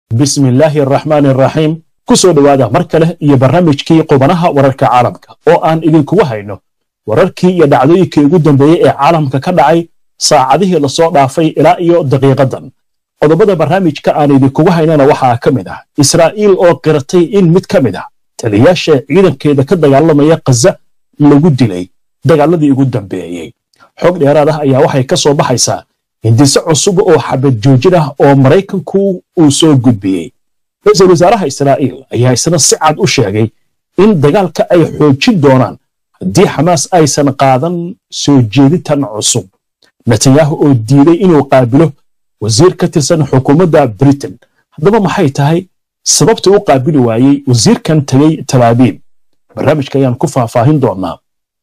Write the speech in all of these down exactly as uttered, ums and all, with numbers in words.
بسم الله الرحمن الرحيم كسو دوادا مركله iyo barnaamijkii qubanaha wararka caalamka oo aan idinku wahayno wararkii iyo dhacdooyinkii ugu dambeeyay ee caalamka ka dhacay saacadihii la soo dhaafay ilaa iyo daqiiqadan qodobada barnaamijka aan idinku wahaynana waxa ka mid ah Israa'iil oo qiratay in mid ka mid ah taliyaasha ciidankeeda ka dagaalamaya Gaza lagu dilay dagaaladii ugu dambeeyay xog dheeraad ah ayaa waxay ka soo baxaysaa hindise cusub oo xabad joojin ah oo Mareykanku uu soo gudbiyay ra'iisul wasaaraha Israa'iil ayaa isna si cad u sheegay in dagaalka ay xoojin doonaan haddii Xamaas aysan qaadan soo jeeditan cusub Netanyahu oo diiday inuu qaabilo wasiir ka tirsan xukuumadda Britain haddaba maxay tahay sababta uu qaabili waayay wasiirkan tagay Tel Aviv barnaamijka ayaan ku faahfaahin doonaa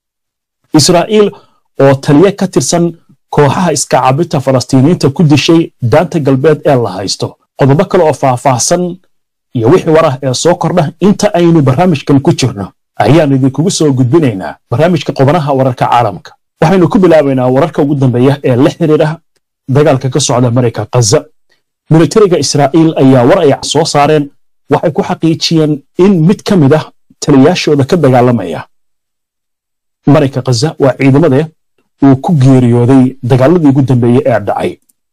Israa'iil oo taliye ka tirsan kooxaha iska caabinta Falastiiniinta ku dishay daanta galbeed ee la haysto qodobo kale oo faahfaahsan iyo wixii war ah ee soo kordha inta aynu barnaamijkan ku jirno ayaan idinku soo gudbinaynaa barnaamijka qubanaha wararka caalamka waxaynu ku bilaabaynaa wararka ugu dambeeya ee la xiriira dagaalka ka socda Mareyka Gaza militariga Israa'iil ayaa war ay soo saareen waxay ku xaqiijiyeen in mid ka mid ah taliyaashooda ka dagaalamaya Mareyka Gaza waa ciidamada uu ku geeriyooday dagaaladii ugu dambeeyay ee dhacay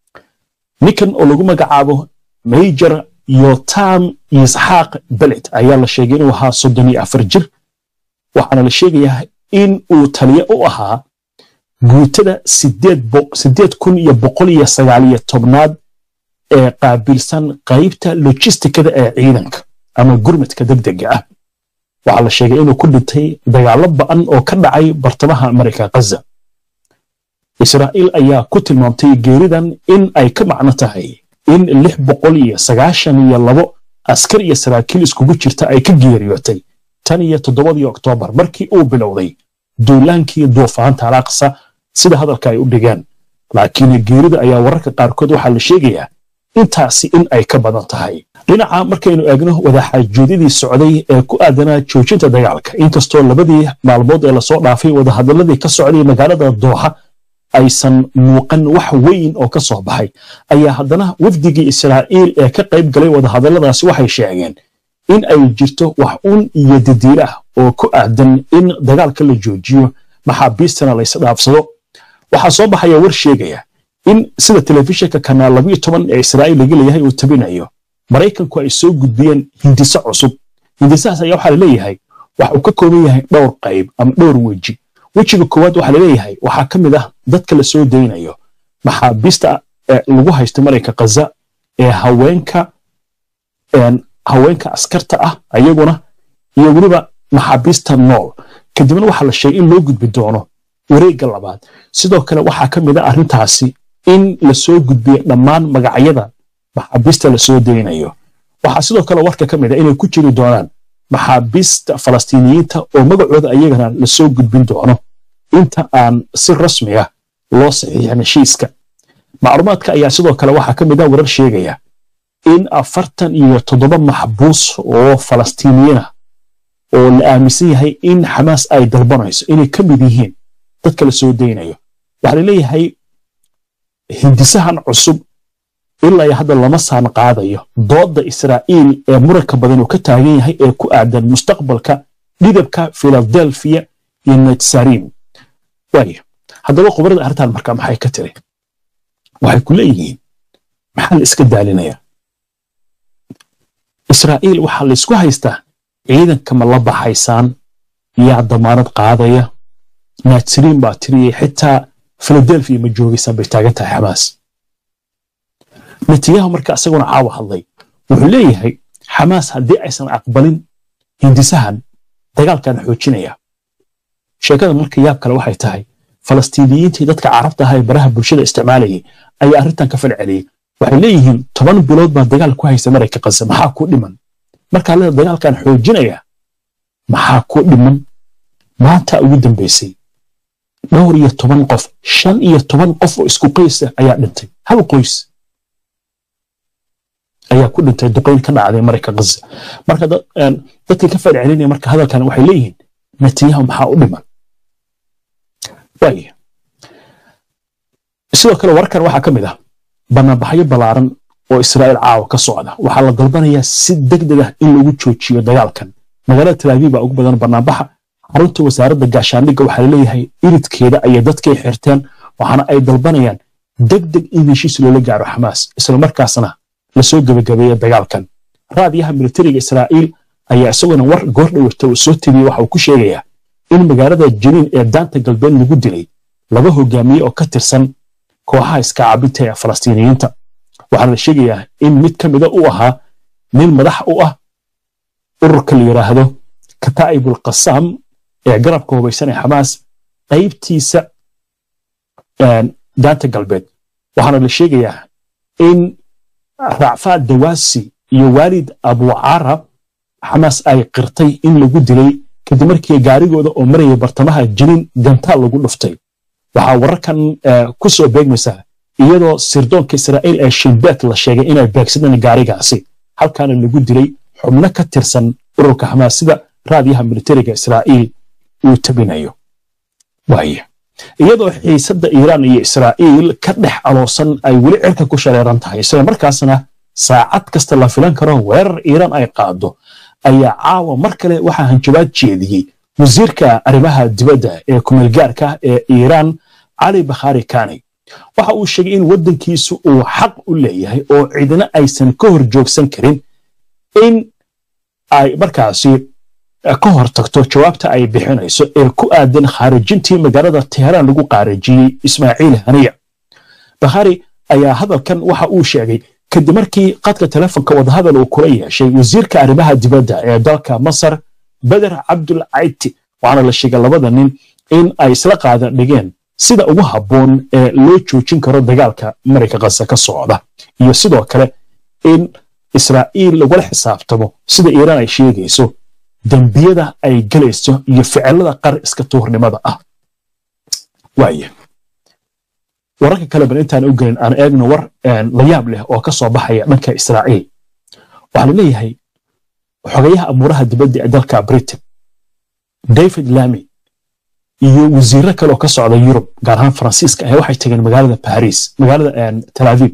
ninkan oo lagu magacaabo Major Yotam Isxaaq Belet ayaa la sheegay inuu ahaa soddon iyo afar jir waxaana la sheegayaa in uu taliye u ahaa guutada sideed kun iyo boqol iyo sagaal iyo tobnaad ee qaabilsan qaybta logistikada ee ciidanka ama gurmadka degdega ah waxaa la sheegay inuu ku dhintay dagaalo ba'an oo ka dhacay bartamaha Mareyka Gaza Israa'iil ayaa ku tilmaamtay geeridan in ay ka macno tahay in lix boqol iyo sagaashan iyo labo askar iyo saraakiil iskugu jirta ay ka geeriyootay tan iyo toddobadii Oktoobar markii uu bilowday duulaankii duufaanta Al-Aqsa sida hadalka ay u dhigeen laakiin geerida ayaa wararka qaarkood waxaa la sheegayaa intaasi in ay ka badan tahay dhinaca markaynu eegno wadaxaajoodidii socday ee ku aadanaa joojinta dagaalka inkastoo labadii maalmood ee la soo dhaafay wadahadaladii ka socday magaalada Dooxa aysan muuqan wax weyn oo ka soo baxay ayaa haddana wafdigii Israa'iil ee ka qayb galay wadahadaladaasi waxay sheegeen in ay jirto wax uun iyo didiil ah oo ku aadan in dagaalka la joojiyo maxaabiistana la isdhaafsado waxaa soo baxaya war sheegaya in sida telefishinka kanaal laba iyo toban ee Israa'iil laga leeyahay uu tabinayo Mareykanku ay soo gudbiyeen hindise cusub hindisahaas ayaa waxaa la leeyahay waxa uu ka kooban yahay dhowr qayb ama dhowr weji wejiga koowaad waxaa la leeyahay waxaa ka mid ah dadka la soo deynayo maxaabiista lagu haysto Mareyka Gaza ee haweenka een haweenka askarta ah ayaguna iyo waliba maxaabiista nool kadibna waxaa la sheegay in loo gudbi doono wareegga labaad sidoo kale waxaa ka mid ah arrintaasi in la soo gudbiyo dhammaan magacyada maxaabiista la soo deynayo waxaa sidoo kale warka ka mid ah inay ku jiri doonaan maxaabiista Falastiiniyiinta oo magacooda ayagana la soo gudbin doono inta aan si rasmi ah loo saxiixin heshiiska macluumaadka ayaa sidoo kale waxaa ka mid ah warar sheegaya in afartan iyo toddoba maxbuus oo Falastiiniyiin ah oo la aaminsan yahay in Xamaas ay dalbanayso inay ka mid yihiin dadka la soo deynayo waxa la leeyahay hindisahan cusub ilaa hadda lama saan qaadayo dooda Israa'iil ee muranka badan oo ka taagan yahay ee ku aadan mustaqbalka dhidabka Philadelphia iyo Netsarim waayo haddaba qobarada arrintan marka maxay ka tiri waxay ku leeyihiin maxaa la iska daalinaya Israa'iil waxa la isku haystaa ciidanka ma la baxaysaan iyo damaanad qaadaya Netsarim baa tiriyay xitaa Philadelphia ma joogaysan bay taagan tahay Xamaas Netanyahu marka asaguna caawa hadlay wuxuu leeyahay Xamaas haddii aysan aqbalin hindisahan dagaalkan xoojinaya sheekada marka yaab kale waxay tahay Falastiiniyiintii dadka Carabta ah ee baraha bulshada isticmaalayay ayaa arrintan ka falceliyay waxay leeyihiin toban bilood baa dagaal ku haysta Mareyka Gaza maxaa ku dhiman marka la dagaalkan xoojinaya maxaa ku dhiman maanta ugu dambeysay dhowr iyo toban qof shan iyo toban qof oo isku qoys ah ayaa dhintay hal qoys ayaa ku dhintay duqeyn ka dhacday Mareyka Gaza marka dadka ka falcelinaya marka hadalkan waxay leeyihiin Netanyahu maxaa u dhiman waayo sidoo kale warkan waxaa ka mid ah banaanbaxyo balaaran oo Israa'iil caawa ka socda waxa la dalbanayaa si degdeg ah in lagu joojiyo dagaalkan magaalada Tel Aviv ugu badan barnaamijka xarunta wasaaradda gaashaandhigga waxa la leeyahay iridkeeda ay dadkay xirteen waxaana ay dalbanayaan degdeg in heshiis loola gaaro Xamaas isla markaasna la soo gabagabeeyo dagaalkan raadiyaha militariga Israa'iil ayaa isaguna war goor dhawrta uu soo tabiyay waxa uu ku sheegayaa in magaalada Janiin ee daanta galbeed lagu dilay laba hogaamiye oo ka tirsan kooxaha iska caabinta ee Falastiiniyiinta waxaa la sheegayaa in mid ka mid ah uu ahaa nin madax u ah ururka la yiraahdo Kataa'ibul Qassam ee garabka hubaysan ee Xamaas qaybtiisa daanta galbeed waxaana la sheegayaa in Ra'faa Dawaasi iyo Walid Abu Arab Xamaas ay qirtay in lagu dilay kadib markii gaarigooda oo marayay bartamaha Janiin gantaal lagu dhuftay waxa wararkan ku soo beegmaysa iyadoo sirdoonka Israa'iil ee Shinbet la sheegay inay beegsadeen gaarigaasi halkaana lagu dilay xubno ka tirsan ururka Xamaas sida raadiyaha militariga Israa'iil uu tabinayo waaye iyadoo xiisadda Iiraan iyo Israa'iil ka dhex aloosan ay weli cirka ku shareeran tahay isla markaasna saacad kasta la filan karo weerar Iiraan ay qaado ayaa caawa mar kale waxa hanjabaad jeediyay wasiirka arrimaha dibadda ee kumeel gaarka ee Iiraan Ali Bakhari Kani waxa uu sheegay in wadankiisu uu xaq u leeyahay oo cidina aysan ka hor joogsan karin in ay markaasi ka hor tagto jawaabta ay bixinayso ee ku aadan khaarijintii magaalada Tehran lagu qaarajiyay Ismaaciil Haniya Bakhari ayaa hadalkan waxa uu sheegay kadib markii qadka telefoonka wadahadal uu kula yeeshay wasiirka arrimaha dibadda ee dalka Masar Badr Abdul Aiti waxaana la sheegay labada nin in ay isla qaadan dhigeen sida ugu habboon ee loo joojin karo dagaalka Mareykanka Gaza ka socda iyo sidoo kale in Israa'iil lagu xisaabtamo sida Iiraan ay sheegayso dambiyada ay galayso iyo ficilada qar iska tuurnimada ah waaye wararka kale bal intaan u gelin aan eegno war la yaab leh oo ka soo baxaya dhanka Israa'iil waxa la leeyahay xogayaha amuuraha dibadda ee dalka Britain David Lammy iyo wasiirro kale oo ka socda Yurub gaar ahaan Faransiiska ay waxay tageen magaalada Paris magaalada Tel Aviv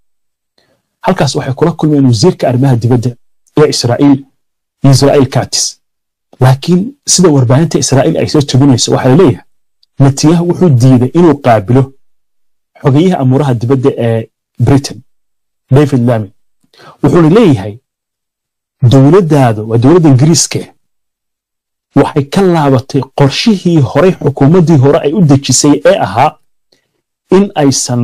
halkaas waxay kula kulmeen wasiirka arrimaha dibadda ee Israa'iil Israel Katz laakiin sida warbaahinta Israa'iil ay soo tubinayso waxa la leeyahay Netanyahu wuxuu diiday inuu qaabilo xogayaha amuuraha dibadda ee Britain David Lammy wuxuu leeyahay dawladdaadu waa dawladda Ingiriiska waxay ka laabatay qorshihii hore xukuumaddii hore ay u dejisay ee ahaa in aysan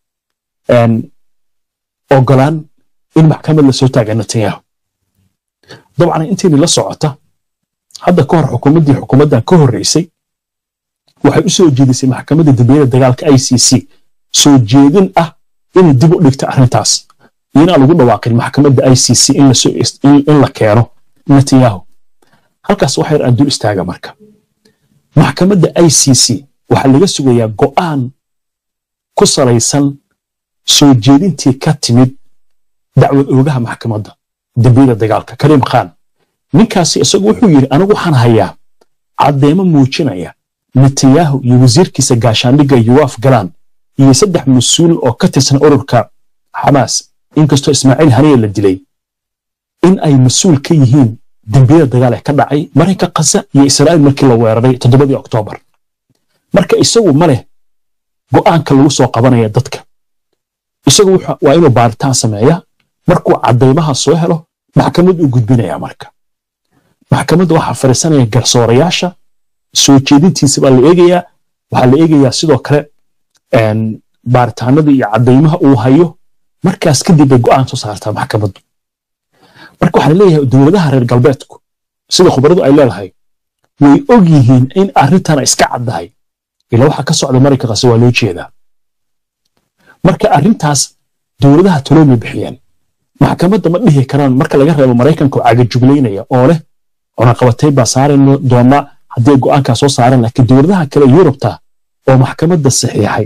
ogolaan in maxkamad la soo taago Netanyahu dabcan intii la socota hadda ka hor xukuumaddii xukuumaddan ka horeysay waxay u soo jeedisay maxkamadda dambiyada dagaalka I C C soo jeedin ah in dib u dhigto arrintaas iyana lagu dhawaaqin maxkamadda I C C in la soo in la keeno Netanyahu halkaas waxay aan dul istaaga marka maxkamadda I C C waxa laga sugayaa go'aan ku salaysan soo jeedintii ka timid dacwad oogaha maxkamadda dambiyada dagaalka Karim Khan ninkaasi isagu wuxuu yiri anigu waxaan hayaa cadeemo muujinaya Netanyahu iyo wasiirkiisa gaashaandhigga Yoav Galan iyo saddex mas'uul oo ka tirsan ururka Hamas inkastoo Ismaaciil Haniya la dilay in ay mas'uul ka yihiin dambiyada dagaal ee ka dhacay Mareykanka Gaza iyo Israa'iil markii la weeraray toddobadii Oktoobar marka isagu ma leh go'aanka lagu soo qabanaya dadka isagu waa inuu baaritaan sameeyaa markuu cadeymaha soo helo maxkamad u gudbinaya marka maxkamadda waxa fariisanaya garsoorayaasha soo jeedintiisa baa la eegayaa waxa la eegayaa sidoo kale een baaritaanada iyo cadeymaha uu hayo markaas kadib ay go'aan soo saartaa maxkamaddu marka waxa la leeyahay dawladaha reer galbeedku sida khubaradu ay leedahay way og yihiin in arrintan iska caddahay ila waxa ka socda Mareykanka Gaza waa loo jeedaa marka arrintaas dawladaha taloomi bixiyeen maxkamadda ma dhihi karaan marka laga reebo Mareykanka oo caga jugleynaya oo leh ona qabatay ba saaran doona haddii go'aanka soo saaran laakiin dawladaha kale Yurubta oo maxkamadda saxiixay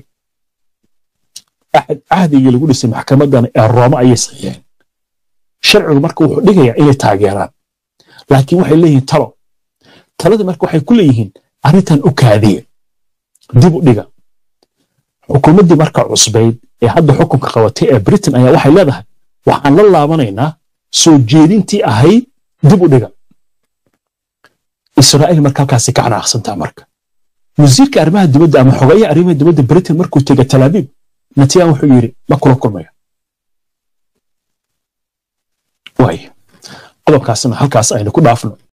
ahdiga lagu dhisay maxkamaddan ee Roma ay saxiixeen sharcigu marka wuxuu dhigayaa inay taageeraan laakiin waxay leeyihiin talo talada marka waxay ku leeyihiin arrintan u kaadiye dib u dhiga xukuumaddii marka cusbeyd ee hadda xukunka qabatay ee Britain ayaa waxay leedahay waxaan la laabanaynaa soo jeedintii ahayd dib u dhiga Israa'iil marka halkaasi ka canaaqsantaa marka wasiirka arrimaha dibadda ama xogayaha arrimaha dibadda Britain markuu tegay Tel Aviv Netanyahu wuxuu yiri ma kula kulmayo way qodobkaasna halkaas aynu ku dhaafno